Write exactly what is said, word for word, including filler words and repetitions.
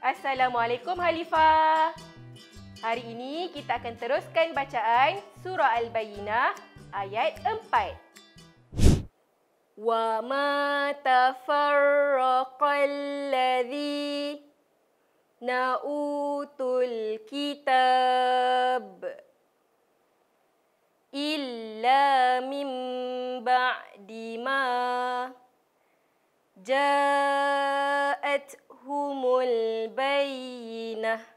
Assalamualaikum Halifah. Hari ini kita akan teruskan bacaan surah Al-Bayyinah ayat empat. Wa ma tafarraqal ladzi na'utul kitab illa min ba'di ma ja'athumul bayyinah